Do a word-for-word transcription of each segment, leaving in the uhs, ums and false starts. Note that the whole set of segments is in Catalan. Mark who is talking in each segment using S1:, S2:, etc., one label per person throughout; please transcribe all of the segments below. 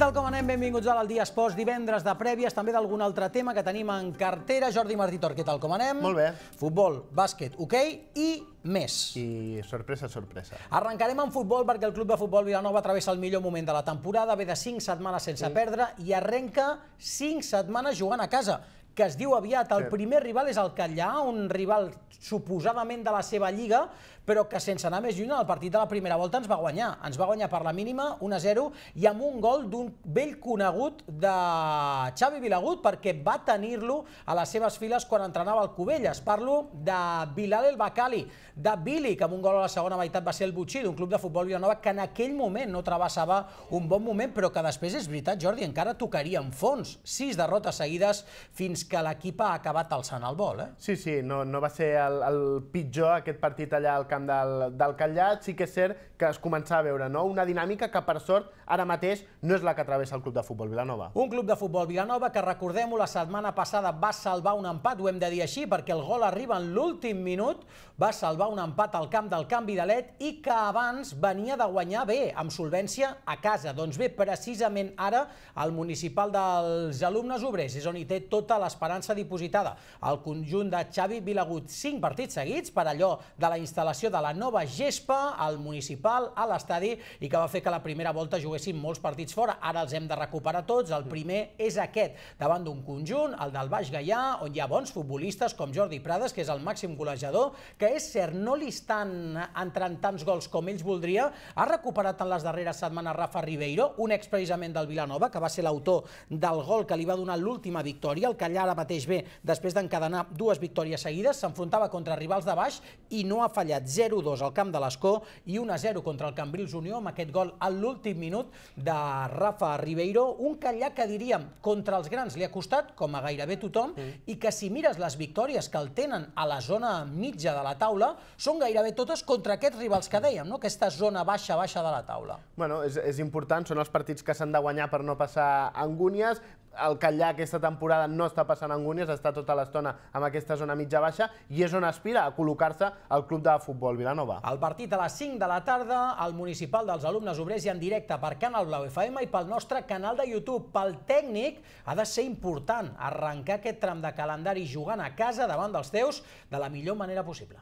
S1: tal com anem? Benvinguts al Dia Esports, divendres de prèvies, també d'algun altre tema que tenim en cartera. Jordi Martí-Tor, què tal com anem?
S2: Molt bé.
S1: Futbol, bàsquet, hoquei i més.
S2: I sorpresa, sorpresa.
S1: Arrencarem amb futbol perquè el Club de Futbol Vilanova travessa el millor moment de la temporada, ve de cinc setmanes sense perdre i arrenca cinc setmanes jugant a casa, que es diu aviat. El primer rival és el Catllà, un rival suposadament de la seva lliga, però que sense anar més lluny, el partit de la primera volta ens va guanyar. Ens va guanyar per la mínima, un a zero, i amb un gol d'un vell conegut de Xavi Vilagut, perquè va tenir-lo a les seves files quan entrenava al Cubelles. Parlo de Bilal El Bakkali, de Billy, que amb un gol a la segona meitat va ser el botxí d'un Club de Futbol Vilanova que en aquell moment no travessava un bon moment, però que després, és veritat, Jordi, encara tocaria en fons. Sis derrotes seguides fins que l'equip ha acabat alçant el vol.
S2: Sí, sí, no va ser el pitjor aquest partit allà al camp del Catllà. Sí que és cert que es començava a veure una dinàmica que, per sort, ara mateix no és la que travessa el Club de Futbol Vilanova.
S1: Un Club de Futbol Vilanova que, recordem-ho, la setmana passada va salvar un empat, ho hem de dir així, perquè el gol arriba en l'últim minut, va salvar un empat al camp del Canvi d'Alet i que abans venia de guanyar bé, amb solvència a casa. Doncs bé, precisament ara, el municipal dels alumnes obrers és on hi té tota l'esperança dipositada. El conjunt de Xavi Vilagut, cinc partits seguits per allò de la instal·lació de la nova gespa al municipal, a l'estadi, i que va fer que la primera volta juguessin molts partits fora. Ara els hem de recuperar tots. El primer és aquest, davant d'un conjunt, el del Baix Gaià, on hi ha bons futbolistes com Jordi Prades, que és el màxim golejador, que és cert, no li estan entrant tants gols com ells voldria. Ha recuperat en les darreres setmanes Rafa Ribeiro, un ex precisament del Vilanova, que va ser l'autor del gol que li va donar l'última victòria. El Catllà ara mateix ve després d'encadenar dues victòries seguides, s'enfrontava contra rivals de baix i no ha fallat. Zero dos al camp de l'Escó i un a zero contra el Cambrils Unió, amb aquest gol a l'últim minut de Rafa Ribeiro. Un Catllà que, diríem, contra els grans li ha costat, com a gairebé tothom, i que si mires les victòries que el tenen a la zona mitja de la taula, són gairebé totes contra aquests rivals que dèiem, aquesta zona baixa, baixa de la taula.
S2: Bueno, és important, són els partits que s'han de guanyar per no passar angúnies. El Catllà aquesta temporada no està passant angúnies, està tota l'estona amb aquesta zona mitja-baixa i és on aspira a col·locar-se el Club de Futbol Vilanova.
S1: El partit a les cinc de la tarda, al municipal dels alumnes obrers i en directe per Canal Blau F M i pel nostre canal de YouTube. Pel tècnic ha de ser important arrencar aquest tram de calendari jugant a casa davant dels teus de la millor manera possible.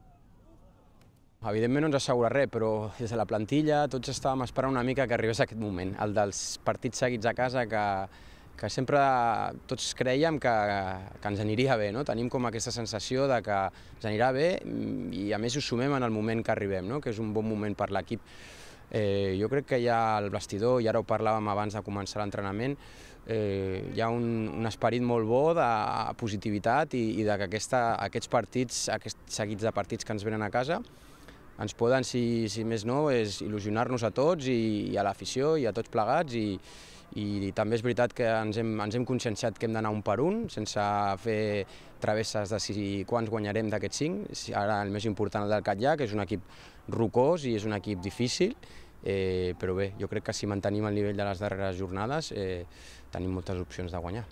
S3: Evidentment no ens assegura res, però des de la plantilla tots estàvem esperant una mica que arribés aquest moment, el dels partits seguits a casa, que que sempre tots creiem que ens aniria bé. Tenim com aquesta sensació que ens anirà bé i a més ho sumem en el moment que arribem, que és un bon moment per l'equip. Jo crec que hi ha el vestidor, i ara ho parlàvem abans de començar l'entrenament, hi ha un esperit molt bo de positivitat i que aquests partits, aquests seguits de partits que ens venen a casa, ens poden, si més no, il·lusionar-nos a tots i a l'afició i a tots plegats. I també és veritat que ens hem conscienciat que hem d'anar un per un, sense fer travesses de si quants guanyarem d'aquests cinc. Ara el més important el del Catllà, que és un equip rocós i és un equip difícil, però bé, jo crec que si mantenim el nivell de les darreres jornades tenim moltes opcions de guanyar.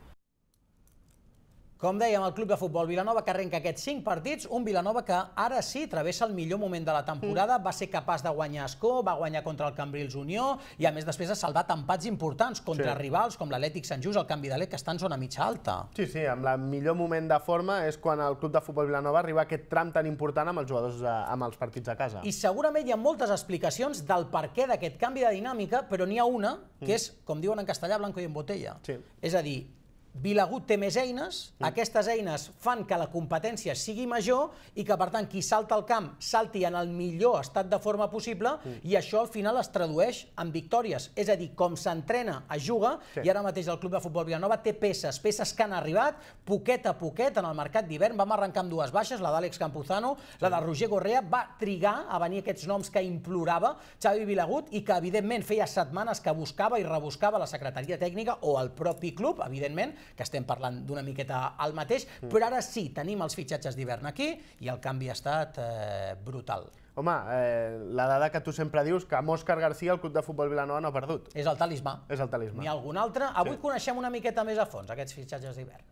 S1: Com dèiem, el Club de Futbol Vilanova que arrenca aquests cinc partits, un Vilanova que ara sí travessa el millor moment de la temporada, va ser capaç de guanyar Escó, va guanyar contra el Cambrils Unió i a més després ha salvat empats importants contra rivals com l'Atlètic Sant Just, el Canvi d'Alet, que està en zona mitja alta.
S2: Sí, sí, amb el millor moment de forma és quan el Club de Futbol Vilanova arriba a aquest tram tan important amb els jugadors amb els partits a casa.
S1: I segurament hi ha moltes explicacions del perquè d'aquest canvi de dinàmica, però n'hi ha una que és, com diuen en castellà, blanco i en botella. És a dir, Vilagut té més eines, aquestes eines fan que la competència sigui major i que, per tant, qui salta al camp salti en el millor estat de forma possible i això al final es tradueix en victòries. És a dir, com s'entrena, es juga, i ara mateix el Club de Futbol Vilanova té peces, peces que han arribat poquet a poquet en el mercat d'hivern. Vam arrencar amb dues baixes, la d'Àlex Campuzano, la de Roger Gorrea, va trigar a venir aquests noms que implorava Xavi Vilagut i que, evidentment, feia setmanes que buscava i rebuscava la secretaria tècnica o el propi club, evidentment, que estem parlant d'una miqueta al mateix, però ara sí, tenim els fitxatges d'hivern aquí i el canvi ha estat brutal.
S2: Home, la dada que tu sempre dius, que amb Òscar García el Club de Futbol Vilanova no ha perdut.
S1: És el talismà.
S2: És el talismà.
S1: N'hi ha algun altre? Avui coneixem una miqueta més a fons aquests fitxatges d'hivern.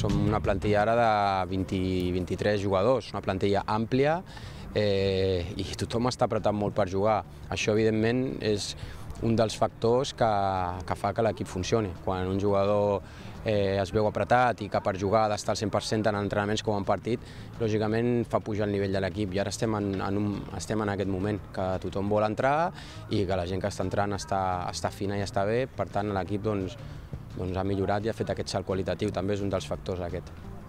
S3: som una plantilla ara de vint i vint-i-tres jugadors, una plantilla àmplia eh, i tothom està apretant molt per jugar. Això, evidentment, és un dels factors que, que fa que l'equip funcioni. Quan un jugador eh, es veu apretat i que per jugar ha d'estar al cent per cent tant en entrenaments com en partit, lògicament fa pujar el nivell de l'equip. I ara estem en, en, un, estem en aquest moment, que tothom vol entrar i que la gent que està entrant està, està fina i està bé. Per tant, l'equip doncs, doncs, ha millorat i ha fet aquest salt qualitatiu. També és un dels factors aquest.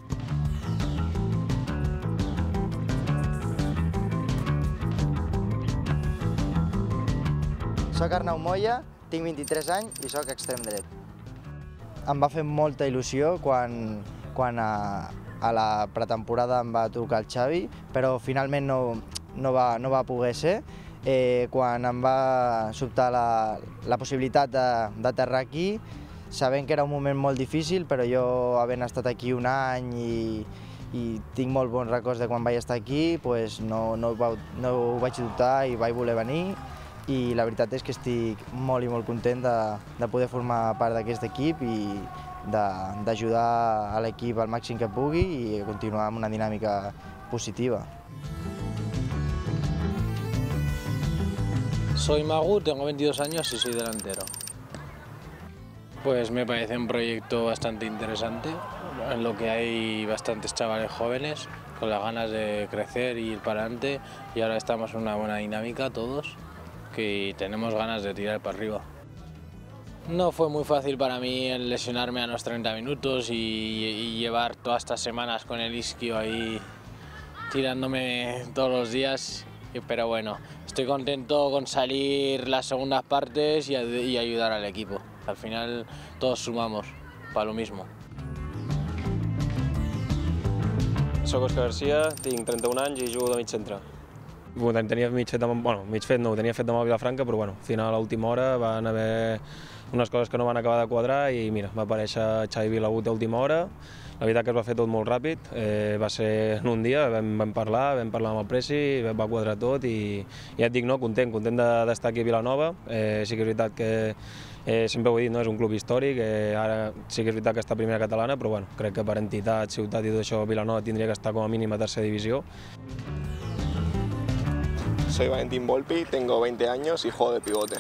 S4: Soc Arnau Moya, tinc vint-i-tres anys i soc extrem dret. Em va fer molta il·lusió quan, quan a, a la pretemporada em va trucar el Xavi, però finalment no, no, va, no va poder ser. Eh, quan em va sobtar la, la possibilitat d'aterrar aquí, sabent que era un moment molt difícil, però jo, havent estat aquí un any i, i tinc molt bons records de quan vaig estar aquí, pues no, no, ho, no ho vaig dubtar i vaig voler venir. I la veritat és que estic molt i molt content de, de poder formar part d'aquest equip i d'ajudar a l'equip al màxim que pugui i continuar amb una dinàmica positiva.
S5: Soy Magu, tengo veintidós años y soy delantero. Pues me parece un proyecto bastante interesante, en lo que hay bastantes chavales jóvenes con las ganas de crecer y ir para adelante, y ahora estamos en una buena dinámica todos, que tenemos ganas de tirar para arriba. No fue muy fácil para mí el lesionarme a los treinta minutos y, y llevar todas estas semanas con el isquio ahí tirándome todos los días, pero bueno, estoy contento con salir las segundas partes y, y ayudar al equipo. Al final todos sumamos para lo mismo.
S6: Soc Òscar Garcia, tinc trenta-un anys i jugo de mig centre. Ho tenia mig fet, amb, bueno, mig fet no, ho tenia fet amb el Vilafranca, però bueno, al final a l'última hora van haver unes coses que no van acabar de quadrar i mira, va aparèixer Xavi Vilagut a última hora. La veritat que es va fer tot molt ràpid, eh, va ser en un dia, vam, vam parlar, vam parlar amb el Presi, va quadrar tot i ja et dic, no, content, content d'estar aquí a Vilanova. Eh, sí que és veritat que eh, sempre ho he dit, no, és un club històric, eh, ara sí que és veritat que està a primera catalana, però bueno, crec que per entitat, ciutat i tot això, Vilanova tindria que estar com a mínim a tercera divisió.
S7: Soy Valentín Volpi, tengo veinte años y juego de pivote.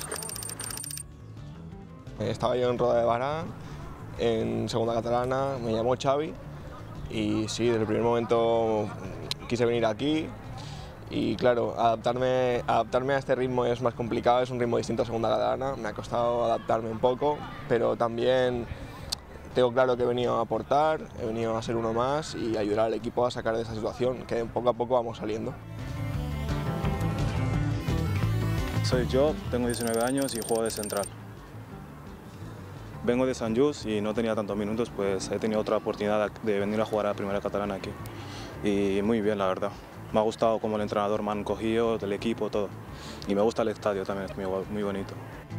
S7: Estaba yo en Roda de Bará, en segunda catalana, me llamó Xavi y sí, desde el primer momento quise venir aquí y claro, adaptarme, adaptarme a este ritmo es más complicado, es un ritmo distinto a segunda catalana, me ha costado adaptarme un poco, pero también tengo claro que he venido a aportar, he venido a ser uno más y ayudar al equipo a sacar de esa situación, que poco a poco vamos saliendo.
S8: Soy yo, tengo diecinueve años y juego de central. Vengo de San Just y no tenía tantos minutos, pues he tenido otra oportunidad de venir a jugar a la primera catalana aquí. Y muy bien, la verdad. Me ha gustado cómo el entrenador me han cogido, del equipo, todo. Y me gusta el estadio también, es muy, muy bonito.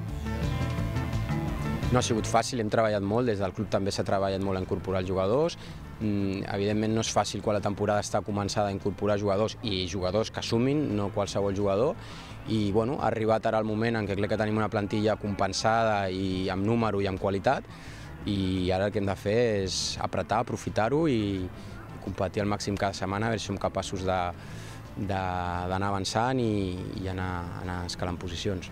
S3: No ha sigut fàcil, hem treballat molt, des del club també s'ha treballat molt a incorporar els jugadors. Mm, evidentment no és fàcil quan la temporada està començada a incorporar jugadors i jugadors que sumin, no qualsevol jugador. I bueno, ha arribat ara el moment en què crec que tenim una plantilla compensada i amb número i amb qualitat, i ara el que hem de fer és apretar, aprofitar-ho i competir al màxim cada setmana, a veure si som capaços d'anar avançant i, i anar, anar escalant posicions.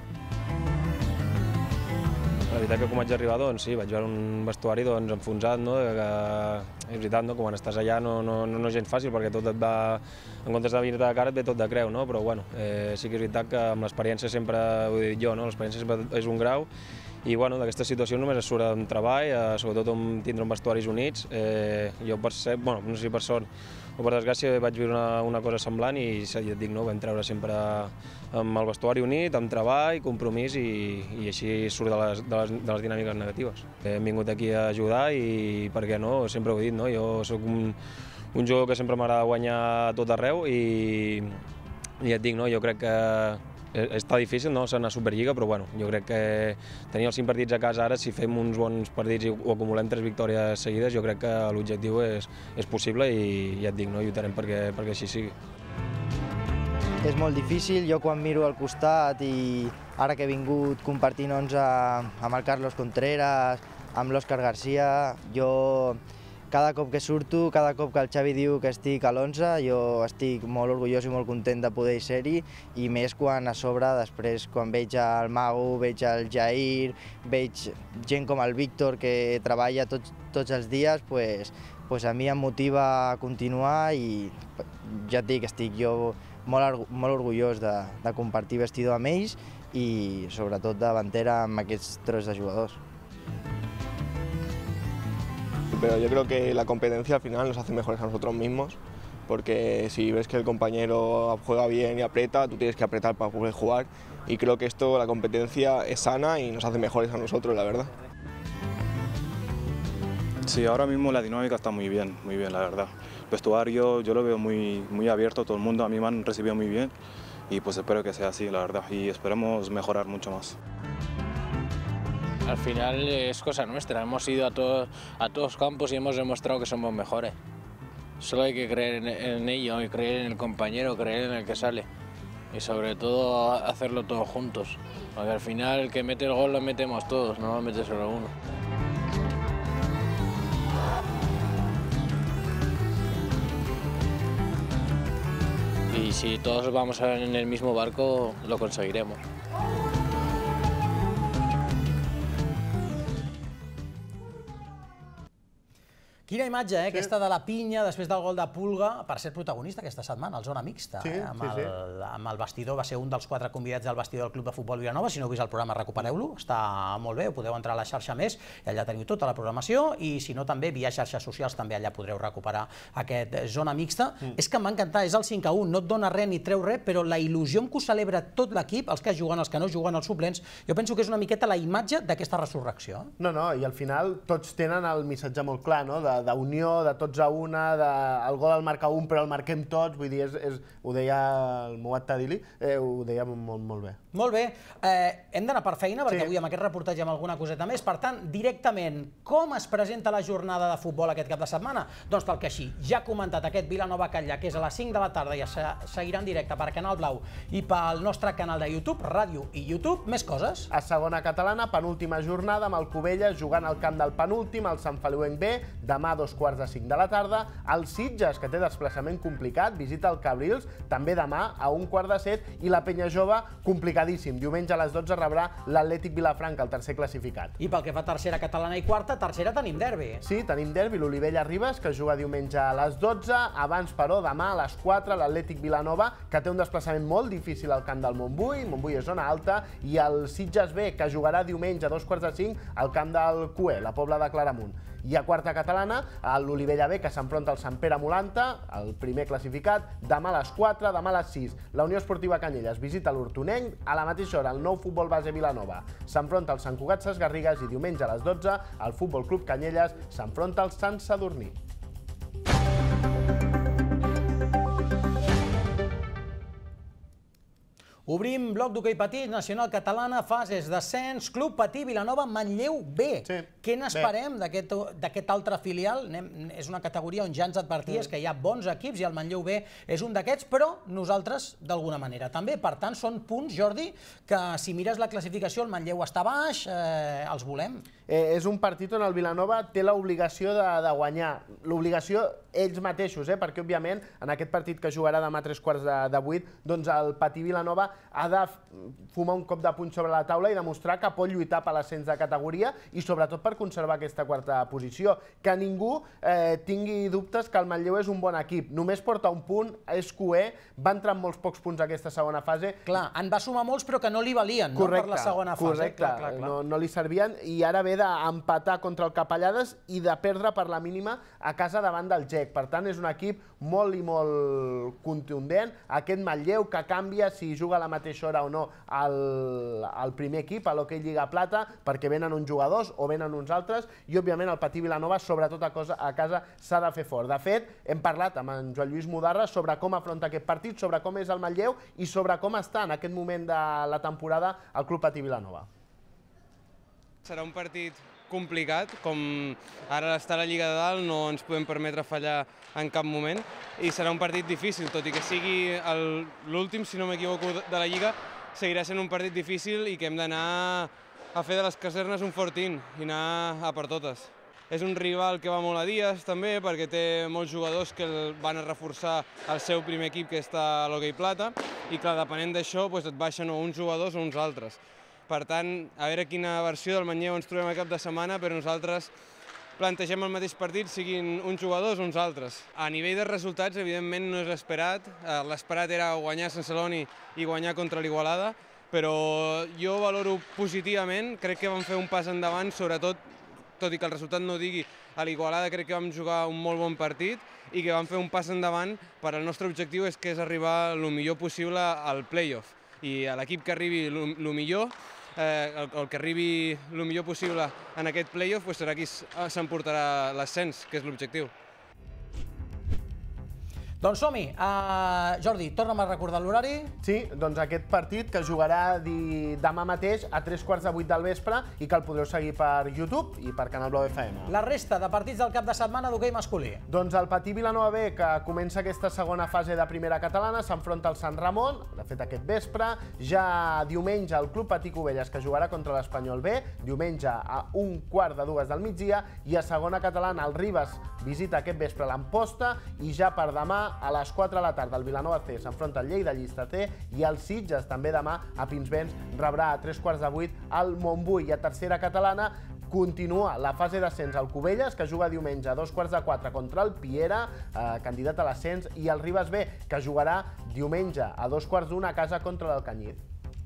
S6: La veritat que com vaig arribar, doncs sí, vaig veure un vestuari doncs, enfonsat, no? Que, és veritat, no? Que quan estàs allà no, no, no és gens fàcil perquè tot et va, en comptes de venir de cara et ve tot de creu, no? Però bueno, eh, sí que és veritat que amb l'experiència sempre, ho he dit jo, no? L'experiència sempre és un grau i bueno, d'aquesta situació només es surt amb treball, eh, sobretot amb tindre un vestuaris units. Eh, jo per ser, bueno, no sé si per sort o per desgràcia vaig viure una, una cosa semblant i ja et dic, no? Vam treure sempre amb el vestuari unit, amb treball, compromís i, i així surt de les, de, les, de les dinàmiques negatives. Hem vingut aquí a ajudar i per què no, sempre ho he dit, no? Jo soc un, un jugador que sempre m'agrada guanyar a tot arreu i, i ja et dic, no? Jo crec que està difícil, no?, ser una Superliga, però bueno, jo crec que tenir els cinc partits a casa ara, si fem uns bons partits i o acumulem tres victòries seguides, jo crec que l'objectiu és, és possible i ja et dic, no?, lluitarem perquè, perquè així sigui.
S4: És molt difícil, jo quan miro al costat i ara que he vingut compartint onze amb el Carlos Contreras, amb l'Òscar Garcia, jo cada cop que surto, cada cop que el Xavi diu que estic a l'onze, jo estic molt orgullós i molt content de poder ser-hi, i més quan a sobre, després, quan veig el Mago, veig el Jair, veig gent com el Víctor que treballa tots, tots els dies, pues, pues a mi em motiva a continuar i ja et dic, estic jo molt, molt orgullós de, de compartir vestidor amb ells i sobretot de davantera amb aquests tres de jugadors.
S7: Pero yo creo que la competencia al final nos hace mejores a nosotros mismos, porque si ves que el compañero juega bien y aprieta, tú tienes que apretar para poder jugar, y creo que esto, la competencia es sana y nos hace mejores a nosotros, la verdad.
S8: Sí, ahora mismo la dinámica está muy bien, muy bien, la verdad. El vestuario yo lo veo muy, muy abierto, todo el mundo a mí me han recibido muy bien, y pues espero que sea así, la verdad, y esperemos mejorar mucho más.
S5: Al final es cosa nuestra, hemos ido a todos, a todos campos y hemos demostrado que somos mejores. Solo hay que creer en, en ello, y creer en el compañero, creer en el que sale. Y sobre todo hacerlo todos juntos. Porque al final el que mete el gol lo metemos todos, no lo mete solo uno. Y si todos vamos en el mismo barco, lo conseguiremos.
S1: Quina imatge, eh? Sí. Aquesta de la pinya, després del gol de Pulga, per ser protagonista aquesta setmana, al Zona Mixta.
S2: Sí,
S1: eh? amb,
S2: sí,
S1: el,
S2: sí.
S1: amb el vestidor, va ser un dels quatre convidats del vestidor del Club de Futbol Vilanova. Si no heu vist el programa, recupereu-lo, està molt bé, ho podeu entrar a la xarxa Més, i allà teniu tota la programació, i si no també, via xarxes socials, també allà podreu recuperar aquest Zona Mixta. Mm. És que m'ha encantat, és el cinc a un, no et dona res ni treu res, però la il·lusió amb què ho celebra tot l'equip, els que juguen, els que no juguen, els suplents, jo penso que és una miqueta la imatge d'aquesta resurrecció.
S2: No, no, i al final tots tenen el missatge molt clar, no?, d'unió, de tots a una, de, el gol el marca un però el marquem tots, vull dir, és, és, ho deia el Mouad Tadili, eh, ho deia molt, molt bé.
S1: Molt bé, eh, hem d'anar per feina perquè
S2: sí.
S1: avui amb aquest reportatge amb alguna coseta més, per tant, directament, com es presenta la jornada de futbol aquest cap de setmana? Doncs tal que així, ja ha comentat aquest Vilanova-Catllà, que és a les cinc de la tarda, ja se seguirà en directe per Canal Blau i pel nostre canal de YouTube, Ràdio i YouTube, més coses.
S2: A segona catalana, penúltima jornada amb el Cubelles jugant al camp del penúltim, el Sant Feliuenc B, demà a dos quarts de cinc de la tarda, el Sitges, que té desplaçament complicat, visita el Cabrils, també demà a un quart de set, i la Penya Jove, complicadíssim. Diumenge a les dotze rebrà l'Atlètic Vilafranca, el tercer classificat.
S1: I pel que fa a tercera catalana i quarta, tercera tenim derbi.
S2: Sí, tenim derbi, l'Olivella-Ribes, que juga diumenge a les dotze, abans, però, demà a les quatre, l'Atlètic Vilanova, que té un desplaçament molt difícil al camp del Montbui, Montbui és zona alta, i el Sitges B, que jugarà diumenge a dos quarts de cinc al camp del Cué, la Pobla de Claramunt. I a quarta catalana, l'Olivella B, que s'enfronta al Sant Pere Molanta, el primer classificat, demà a les quatre, demà a les sis. La Unió Esportiva Canyelles visita l'Hortonenc, a la mateixa hora el Nou Futbol Base Vilanova s'enfronta al Sant Cugat Ses Garrigues, i diumenge a les dotze el Futbol Club Canyelles s'enfronta al Sant Sadurní.
S1: Obrim bloc d'hoquei patí, Nacional Catalana, fases d'ascens, Club Patí Vilanova, Manlleu B.
S2: Sí,
S1: Què n'esperem d'aquest altre filial? Anem, és una categoria on ja ens adverties mm. que hi ha bons equips i el Manlleu B és un d'aquests, però nosaltres d'alguna manera també. Per tant, són punts, Jordi, que si mires la classificació, el Manlleu està baix, eh, els volem.
S2: Eh, és un partit on el Vilanova té l'obligació de, de guanyar. L'obligació ells mateixos, eh, perquè, òbviament, en aquest partit que jugarà demà a tres quarts de, de vuit, doncs el Patí Vilanova ha de fumar un cop de puny sobre la taula i demostrar que pot lluitar per l'ascens de categoria i sobretot per conservar aquesta quarta posició. Que ningú eh, tingui dubtes que el Manlleu és un bon equip. Només porta un punt, és cué, va entrar amb molts pocs punts a aquesta segona fase.
S1: Clar, en va sumar molts però que no li valien,
S2: correcte,
S1: no, per la segona fase.
S2: Correcte,
S1: clar, clar, clar.
S2: No, no li servien, i ara ve d'empatar contra el Capellades i de perdre per la mínima a casa davant del G E C. Per tant, és un equip molt i molt contundent. Aquest Manlleu que canvia si juga a la mateixa hora o no al, al primer equip, a l'Hockey Lliga Plata, perquè venen uns jugadors o venen uns altres, i òbviament el Patí Vilanova, sobretot a, cosa, a casa, s'ha de fer fort. De fet, hem parlat amb en Joan Lluís Mudarra sobre com afronta aquest partit, sobre com és el Manlleu i sobre com està en aquest moment de la temporada el Club Patí Vilanova.
S9: Serà un partit complicat, com ara està a la Lliga de Dalt no ens podem permetre fallar en cap moment, i serà un partit difícil, tot i que sigui l'últim, si no m'equivoco, de la Lliga, seguirà sent un partit difícil i que hem d'anar a fer de les casernes un fortín i anar a per totes. és un rival que va molt a dies també, perquè té molts jugadors que van a reforçar el seu primer equip, que està a l'Hockey Plata, i clar, depenent d'això et baixen o uns jugadors o uns altres. Per tant, a veure quina versió del Manlleu ens trobem a cap de setmana, però nosaltres plantegem el mateix partit, siguin uns jugadors o uns altres. A nivell de resultats, evidentment, no és l'esperat. L'esperat era guanyar a Sant Celoni i guanyar contra l'Igualada, però jo valoro positivament, crec que vam fer un pas endavant, sobretot, tot i que el resultat no ho digui, a l'Igualada crec que vam jugar un molt bon partit i que vam fer un pas endavant per al nostre objectiu, és que és arribar el millor possible al play-off. I a l'equip que arribi el millor, el que arribi el millor possible en aquest play-off, serà qui s'emportarà l'ascens, que és l'objectiu.
S1: Doncs som-hi. Jordi, torna'm a recordar l'horari.
S2: Sí, doncs aquest partit que jugarà demà mateix a tres quarts de vuit del vespre i que el podreu seguir per YouTube i per Canal Blau F M.
S1: La resta de partits del cap de setmana d'hoquei masculí.
S2: Doncs el Patí Vilanova B, que comença aquesta segona fase de primera catalana, s'enfronta al Sant Ramon, de fet aquest vespre. Ja diumenge el Club Patí Cubelles, que jugarà contra l'Espanyol B, diumenge a un quart de dues del migdia, i a segona catalana el Ribes visita aquest vespre l'Amposta, i ja per demà a les quatre de la tarda el Vilanova C s'enfronta al Lleida Llista C, i el Sitges també demà a Pinsbens rebrà a tres quarts de vuit al Montbui. I a tercera catalana continua la fase d'ascens al Cubelles, que juga diumenge a dos quarts de quatre contra el Piera, candidat a l'ascens, i el Ribes B, que jugarà diumenge a dos quarts d'una a casa contra l'Alcanyís.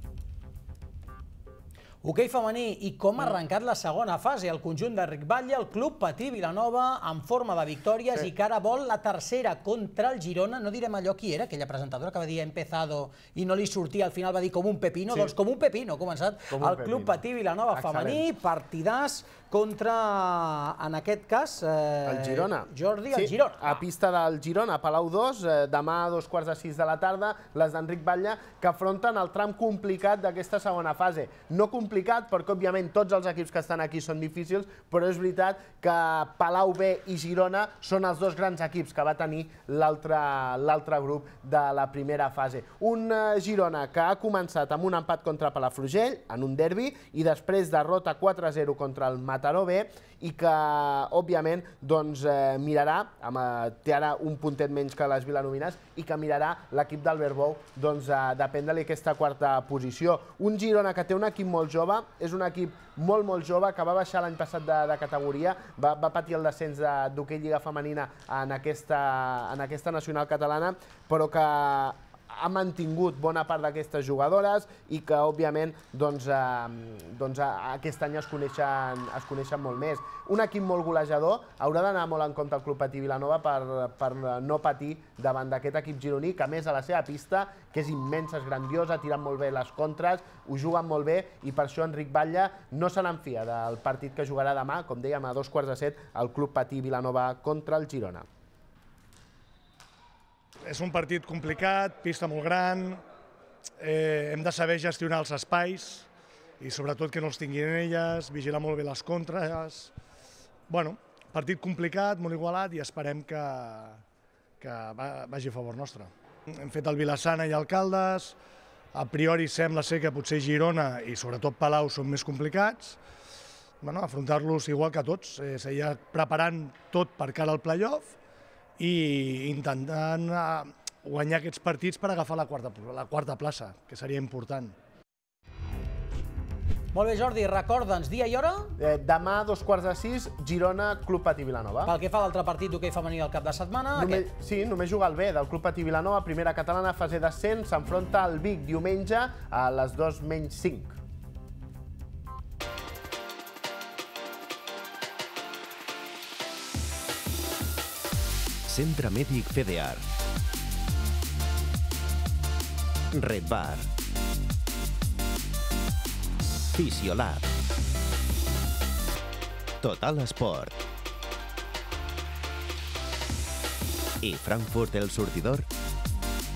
S1: Hoquei femení, i com ha arrencat la segona fase. El conjunt de Ric Batlle, el Club Patí Vilanova, en forma de victòries, i que ara vol la tercera contra el Girona. No direm allò qui era, aquella presentadora que va dir ha empezado i no li sortia, al final va dir com un pepino. Doncs com un pepino ha començat el Club Patí Vilanova femení, partidàs contra, en aquest cas,
S2: el Girona.
S1: Jordi, el Girona.
S2: A pista del Girona, a Palau dos, demà a dos quarts de sis de la tarda, les d'Enric Batlle, que afronten el tram complicat d'aquesta segona fase. No complicat, perquè òbviament tots els equips que estan aquí són difícils, però és veritat que Palau B i Girona són els dos grans equips que va tenir l'altre grup de la primera fase. Un Girona que ha començat amb un empat contra Palafrugell, en un derbi, i després derrota quatre a zero contra el Mataró B, i que, òbviament, mirarà, té ara un puntet menys que les vilanovines, i que mirarà l'equip d'Albert Bou de prendre-li aquesta quarta posició. Un Girona que té un equip molt jove, és un equip molt, molt jove, que va baixar l'any passat de categoria, va patir el descens d'hoquei lliga femenina en aquesta nacional catalana, però que ha mantingut bona part d'aquestes jugadores i que, òbviament, aquest any es coneixen molt més. Un equip molt golejador, haurà d'anar molt en compte el Club Patí Vilanova per no patir davant d'aquest equip gironí, que a més a la seva pista, que és immensa, és grandiosa, tiren molt bé les contres, ho juguen molt bé, i per això Enric Batlle no se n'enfia del partit que jugarà demà, com dèiem, a dos quarts de set, el Club Patí Vilanova contra el Girona.
S10: És un partit complicat, pista molt gran, hem de saber gestionar els espais i sobretot que no els tinguin elles, vigilar molt bé les contres. Bueno, partit complicat, molt igualat, i esperem que vagi a favor nostre. Hem fet el Vilassana i el Caldes, a priori sembla ser que potser Girona i sobretot Palau són més complicats. Afrontar-los igual que tots, seguir preparant tot per cara al play-off i intentant guanyar aquests partits per agafar la quarta plaça, que seria important.
S1: Molt bé, Jordi, recorda'ns dia i hora?
S2: Demà, a dos quarts de sis, Girona, Club Patí Vilanova.
S1: Pel que fa a l'altre partit d'hoquei femení al cap de setmana...
S2: Sí, només juga el B del Club Patí Vilanova, primera catalana, fase d'ascens, s'enfronta al Vic diumenge a les dos menys cinc.
S11: Centre Mèdic Fedear. Red Bar. Fisiolab. Total Esport. I Frankfurt El Surtidor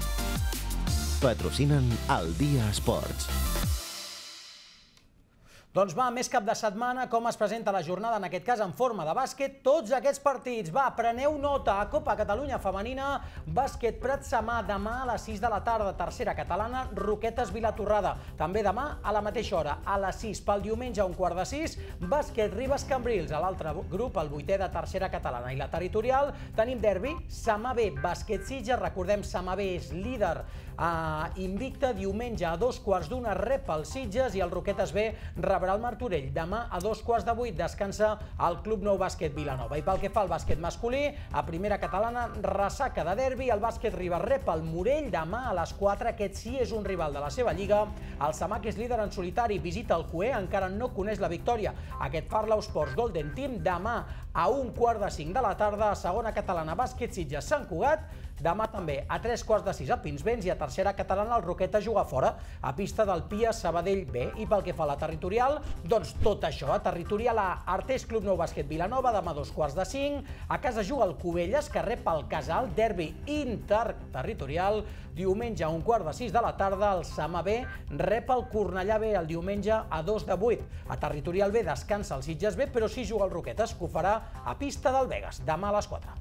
S11: patrocinen el Dia Esports.
S1: Doncs va, més cap de setmana, com es presenta la jornada, en aquest cas en forma de bàsquet, tots aquests partits. Va, preneu nota, a Copa Catalunya Femenina, bàsquet Prat-Samà, demà a les sis de la tarda, tercera catalana, Roquetes Vilatorrada. També demà a la mateixa hora, a les sis, pel diumenge a un quart de sis, bàsquet Ribes Cambrils, a l'altre grup, el vuitè de tercera catalana. I la territorial, tenim derbi, Samà B, bàsquet Sitges, recordem, Samà B és líder a invicte, diumenge a dos quarts d'una rep el Sitges i el Roquetes B rebrà el Martorell. Demà a dos quarts de vuit descansa el Club Nou Bàsquet Vilanova. I pel que fa al bàsquet masculí, a primera catalana, ressaca de derbi, el bàsquet Ribes rep el Morell demà a les quatre, aquest sí és un rival de la seva lliga. El Samà, que és líder en solitari, visita el Cué, encara no coneix la victòria. Aquest Parlau Sports Golden Team demà a un quart de cinc de la tarda, a segona catalana, bàsquet Sitges Sant Cugat. Demà també a tres quarts de sis a Pinsbens i a tercera catalana el Roquetes juga fora a pista del Pia Sabadell B. I pel que fa a la territorial, doncs tot això. A territorial A, Artés Club Nou Bàsquet Vilanova, demà a dos quarts de cinc. A casa juga el Cubelles, que rep el Casal, derbi interterritorial. Diumenge a un quart de sis de la tarda, el Samà B rep el Cornellà B el diumenge a dos de vuit. A territorial B descansa el Sitges B, però sí juga el Roquetes, que ho farà a pista del Vegas, demà a les quatre.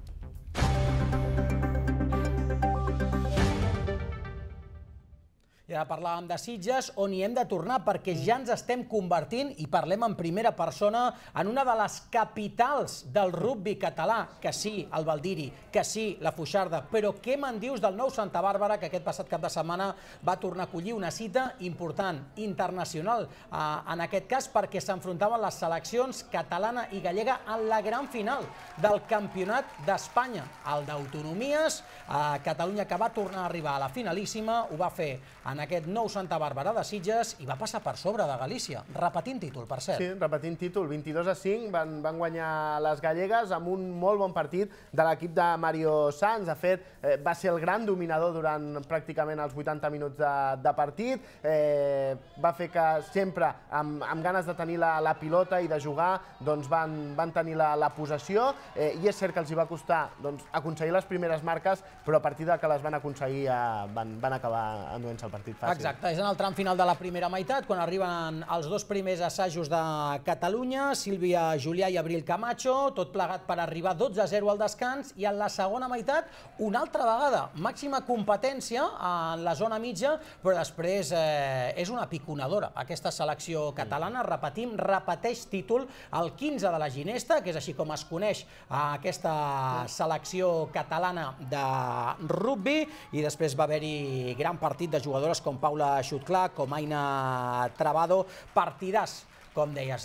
S1: I ara parlàvem de Sitges, on hi hem de tornar perquè ja ens estem convertint, i parlem en primera persona, en una de les capitals del rugbi català, que sí, el Baldiri, que sí, la Foixarda, però què me'n dius del nou Santa Bàrbara, que aquest passat cap de setmana va tornar a acollir una cita important, internacional, en aquest cas perquè s'enfrontaven les seleccions catalana i gallega en la gran final del Campionat d'Espanya, el d'autonomies, Catalunya, que va tornar a arribar a la finalíssima, ho va fer en aquest nou Santa Bàrbara de Sitges i va passar per sobre de Galícia, repetint títol, per cert.
S2: Sí, repetint títol, vint-i-dos a cinc, van, van guanyar les gallegues amb un molt bon partit de l'equip de Mario Sanz. De fet, eh, va ser el gran dominador durant pràcticament els vuitanta minuts de, de partit, eh, va fer que sempre, amb, amb ganes de tenir la, la pilota i de jugar, doncs van, van tenir la, la possessió, eh, i és cert que els hi va costar doncs, aconseguir les primeres marques, però a partir de que les van aconseguir eh, van, van acabar enduent-se el partit. Fàcil.
S1: Exacte, és en el tram final de la primera meitat, quan arriben els dos primers assajos de Catalunya, Sílvia Julià i Abril Camacho, tot plegat per arribar dotze a zero al descans, i en la segona meitat, una altra vegada, màxima competència en la zona mitja, però després eh, és una piconadora. Aquesta selecció catalana, repetim, repeteix títol, el quinze de la Ginesta, que és així com es coneix aquesta selecció catalana de rugbi, i després va haver-hi gran partit de jugadores com Paula Xutclà, com Aina Travado, partidàs, com deies,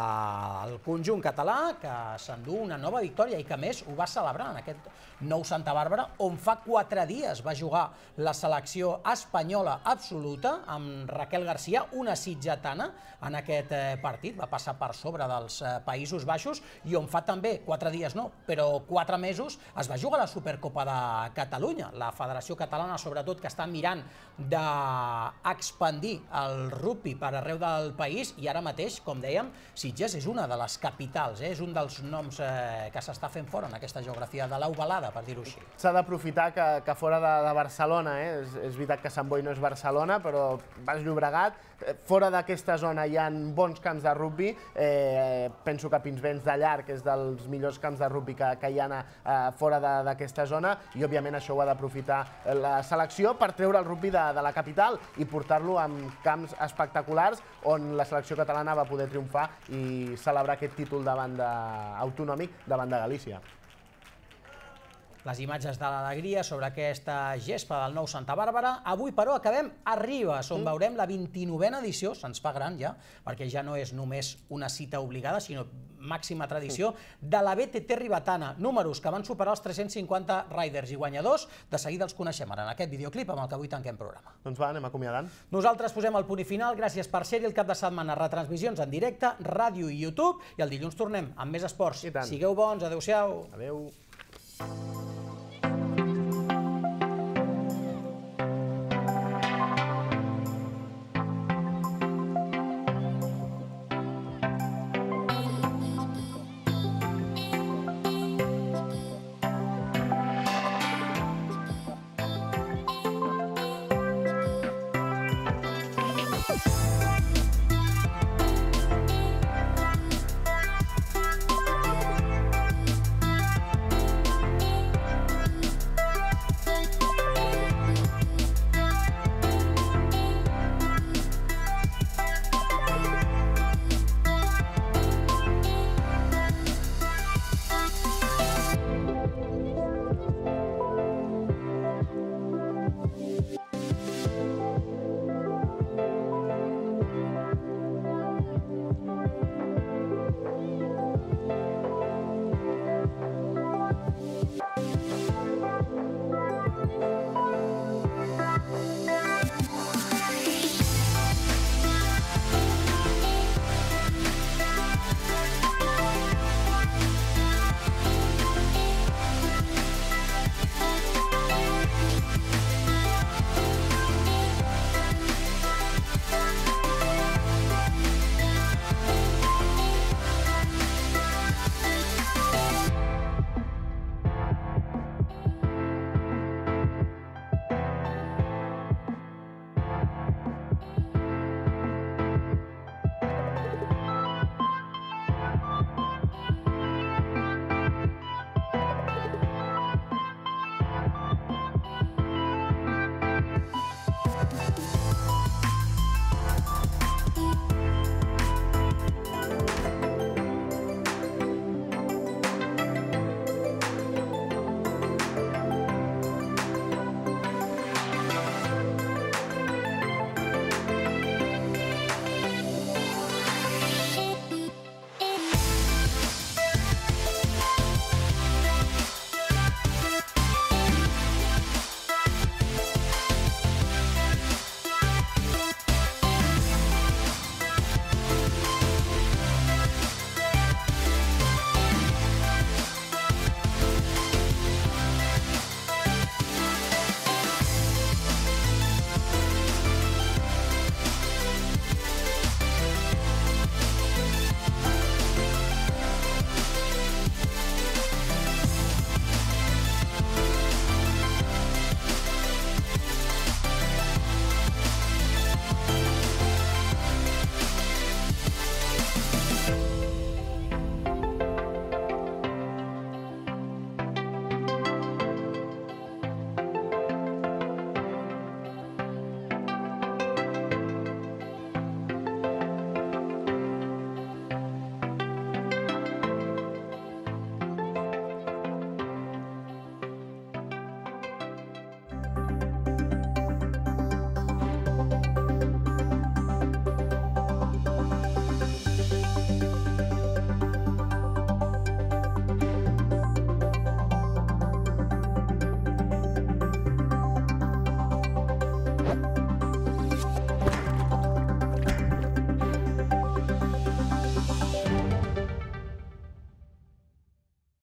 S1: del conjunt català, que s'endú una nova victòria i que, a més, ho va celebrar en aquest nou Santa Bàrbara, on fa quatre dies va jugar la selecció espanyola absoluta, amb Raquel García, una sitgetana, en aquest partit, va passar per sobre dels Països Baixos, i on fa també, quatre dies no, però quatre mesos, es va jugar la Supercopa de Catalunya. La Federació Catalana, sobretot, que està mirant d'expandir el rugbi per arreu del país, i ara mateix, com dèiem, Sitges és una de les capitals, és un dels noms que s'està fent fora en aquesta geografia de l'Ovalada, per dir-ho així.
S2: S'ha d'aprofitar que, que fora de, de Barcelona, eh? és, és veritat que Sant Boi no és Barcelona, però Baix Llobregat, fora d'aquesta zona hi ha bons camps de rugbi, eh, penso que Pinsbens de Llarg és dels millors camps de rugbi que, que hi ha eh, fora d'aquesta zona, i òbviament això ho ha d'aprofitar la selecció per treure el rugbi de, de la capital i portar-lo en camps espectaculars on la selecció catalana va poder triomfar i celebrar aquest títol davant de, autonòmic davant de Galícia.
S1: Les imatges de l'alegria sobre aquesta gespa del nou Santa Bàrbara. Avui, però, acabem a Ribes, on veurem la vint-i-novena edició, se'ns fa gran ja, perquè ja no és només una cita obligada, sinó màxima tradició, de la B T T ribetana. Números que van superar els tres-cents cinquanta riders i guanyadors. De seguida els coneixem ara en aquest videoclip amb el que avui tanquem programa.
S2: Doncs va, anem acomiadant.
S1: Nosaltres posem el punt i final. Gràcies per ser-hi el cap de setmana. Retransmissions en directe, ràdio i YouTube. I el dilluns tornem amb més esports. Sigueu bons. Adéu-siau.
S2: Adéu.